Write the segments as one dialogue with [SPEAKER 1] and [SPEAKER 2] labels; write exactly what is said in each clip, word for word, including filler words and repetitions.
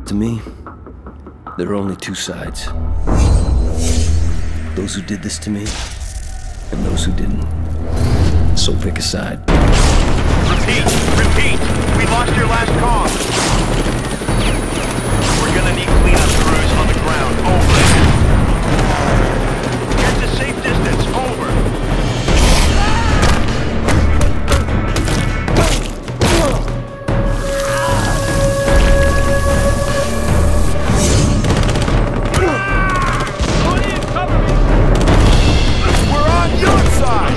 [SPEAKER 1] To me, there are only two sides. Those who did this to me, and those who didn't. So pick a side.
[SPEAKER 2] Repeat, repeat! We lost your last call. We're gonna need cleanup crews on the ground. Over. Get to safe distance. Over. We're on your side!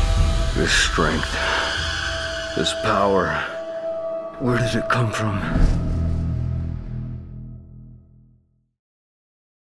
[SPEAKER 1] This strength, this power, where did it come from?